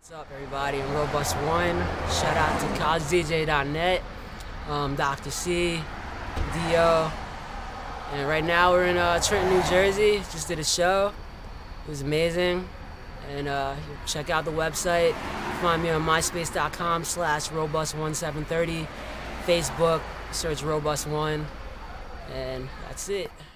What's up, everybody? I'm Roebus1. Shout out to collegedj.net, Dr. C, Dio. And right now we're in Trenton, New Jersey. Just did a show. It was amazing. And check out the website. Find me on myspace.com/Roebus1730. Facebook, search Roebus1. And that's it.